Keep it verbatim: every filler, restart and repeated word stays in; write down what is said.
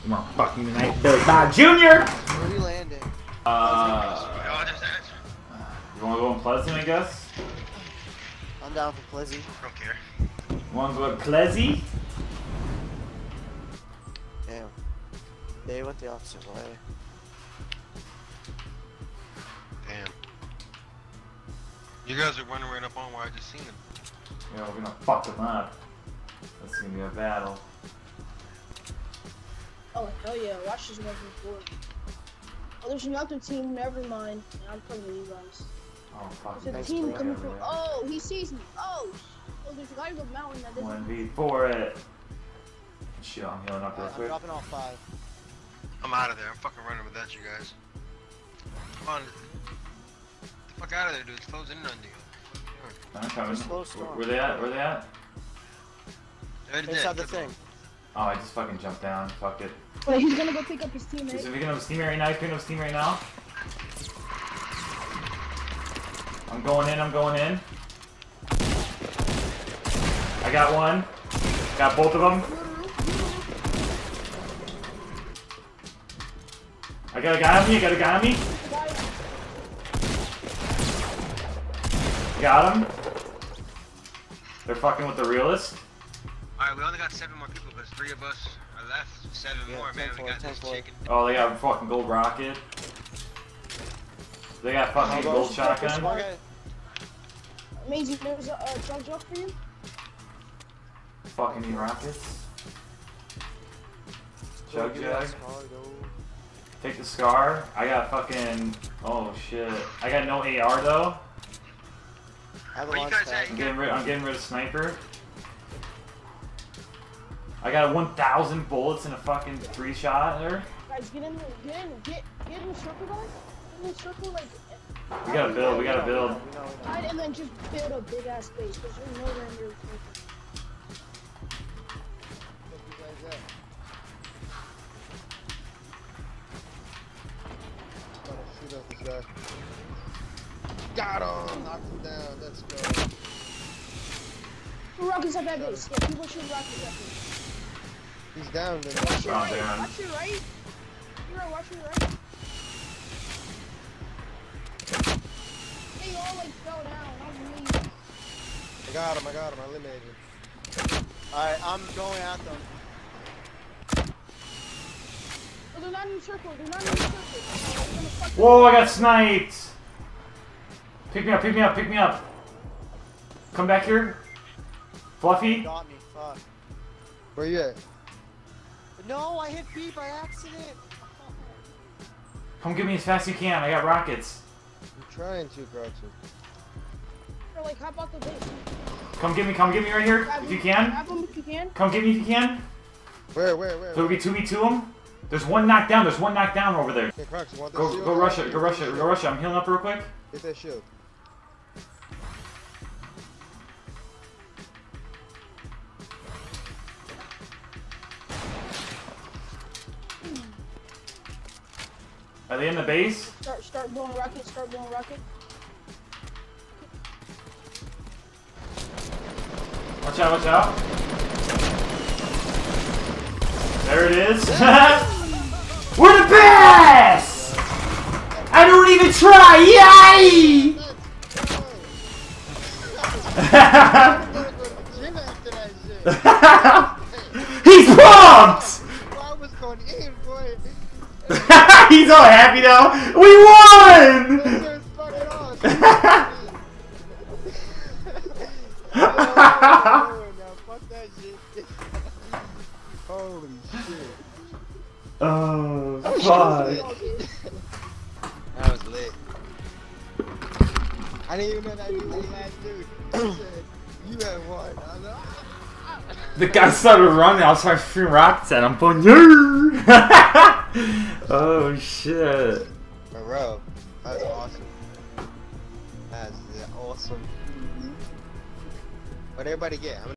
Motherfucking tonight, Billy Bob Junior Where are you landing? Uh, you wanna go in Pleasant, I guess? I'm down for Plizzy. Don't care. You wanna go to Pleasy? Damn. They went the opposite way. Damn. You guys are running right up on where I just seen them. Yeah, we're gonna fuck them up. That's gonna be a battle. Oh, hell yeah. Watch this one before. Oh, there's another team. Never mind. Yeah, I'm coming to you guys. Oh, fuck. There's a team coming from. Oh, he sees me. Oh, oh, there's a guy on the mountain that doesn't. one v four it. Shit, I'm healing up real I'm quick. dropping all five. I'm out of there. I'm fucking running without you guys. Come on. Get the fuck out of there, dude. It's closing in on you. I'm coming. Slow storm. Where they at? Where they at? They're dead. Inside the They're thing. Oh, I just fucking jumped down. Fuck it. Wait, he's gonna go pick up his teammate. He's picking up his teammate right now. He's picking up his teammate right now. I'm going in. I'm going in. I got one. Got both of them. I got a guy on me. I got a guy on me. Got him. They're fucking with the realist. Alright, we only got seven more people, but three of us are left. Seven Yeah, more, man. We ten got four, this ten four. chicken. Oh, they got fucking gold rocket. They got fucking Oh, gold those- shotgun. Okay. Amazing. There's a uh, drug job for you. Fucking need rockets. Chug jug. Take the scar. I got fucking. Oh shit. I got no A R though. Have a Where you launch guys pad. at? I'm getting rid. I'm getting rid of sniper. I got one thousand bullets in a fucking three shot there. Guys, get in, the, get in, get, get in the circle, guys. Get in the circle, like. We gotta build. We gotta build. We know, we know. Hide and then just build a big ass base, because there's nowhere in your. Where you guys at? Gotta shoot at this guy. Got him! Knocked him down. Let's go. Rockets at that base. Yeah, people shoot rockets at base. He's down there. Watch your Oh, right. damn. Watch your right. Hero, watch your right. They all like fell down. That was me. I got him. I got him. I eliminated him. Alright, I'm going at them. Oh, they're not in the circle. They're not in the circle. Oh, they're gonna fuck them. Whoa! I got sniped. Pick me up. Pick me up. Pick me up. Come back here. Fluffy. Got me. Fuck. Where you at? No, I hit B by accident. Come get me as fast as you can. I got rockets. I'm trying to, Groucho. They're like, hop out the base. Come get me. Come get me right here Grab if them- you can. Grab them if you can. Come get me if you can. Where, where, where? So we two v two him. There's one knocked down. There's one knocked down over there. Okay, Crocs, you want that Go, shield? go rush it. Go rush it. Go rush it. I'm healing up real quick. Get that shield. Are they in the base? Start, start blowing rockets. Start blowing rockets. Watch out, watch out. There it is. We're the best! I don't even try! Yay! He's pumped! I was going in, boy. He's all happy now. We won! That's fucking awesome. Oh, now fuck that shit. Holy shit. Oh, fuck. That was lit. I didn't even know that was the last dude. He said, you had one. I was like, ah. The guy started running. I was trying to shoot rockets at him. Going, yeah! Oh shit! Bro, that's awesome. That's awesome. What'd everybody get? How many